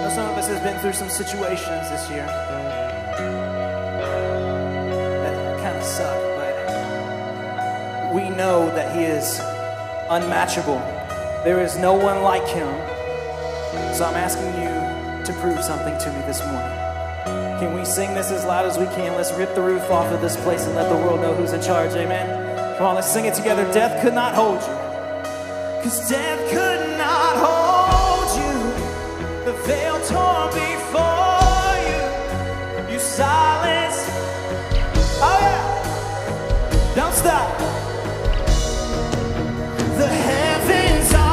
Some of us has been through some situations this year that kind of suck, but we know that He is unmatchable. There is no one like Him. So I'm asking you to prove something to me this morning. Can we sing this as loud as we can? Let's rip the roof off of this place and let the world know who's in charge, amen? Come on, let's sing it together. Death could not hold you, 'cause death could not hold you. The veil torn before you. You silence. Oh yeah, don't stop. The heavens are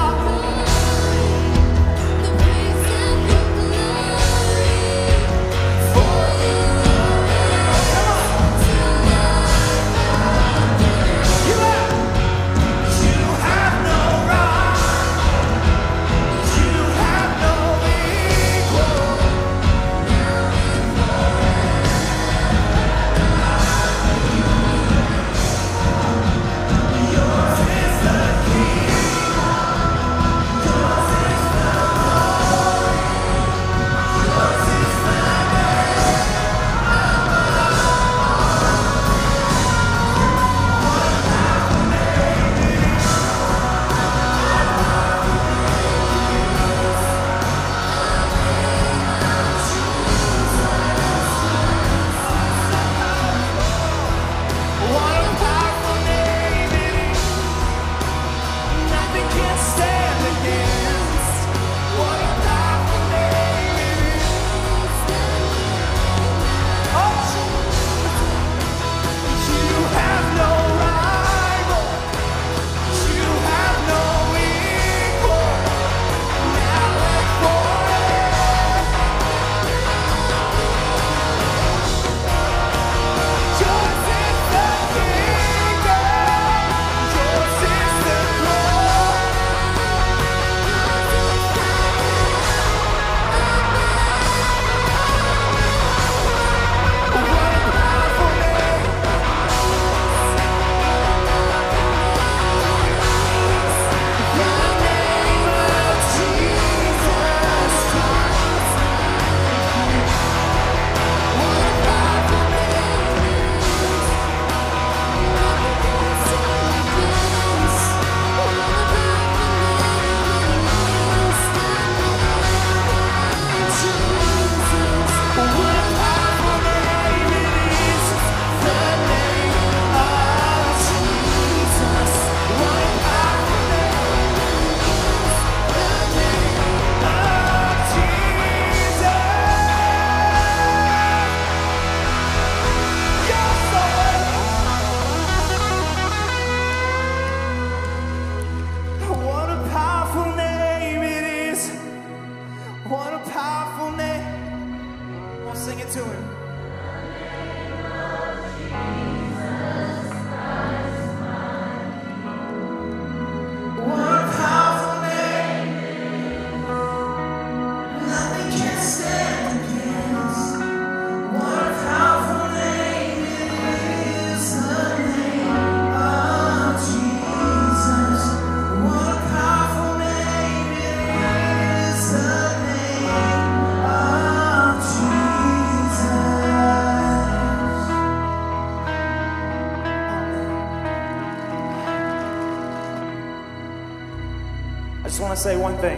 say one thing.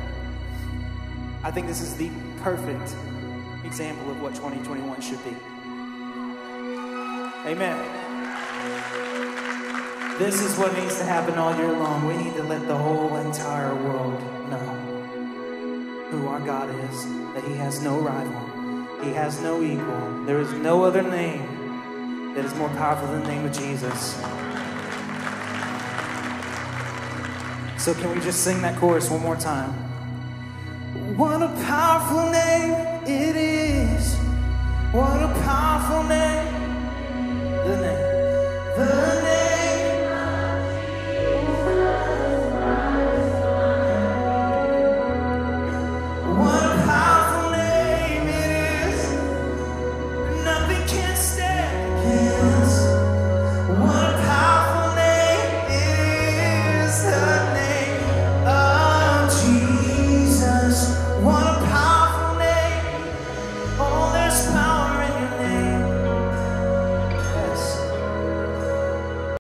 I think this is the perfect example of what 2021 should be. Amen. This is what needs to happen all year long. We need to let the whole entire world know who our God is, that He has no rival. He has no equal. There is no other name that is more powerful than the name of Jesus. So can we just sing that chorus one more time? What a powerful name it is. What a powerful name. The name. The name.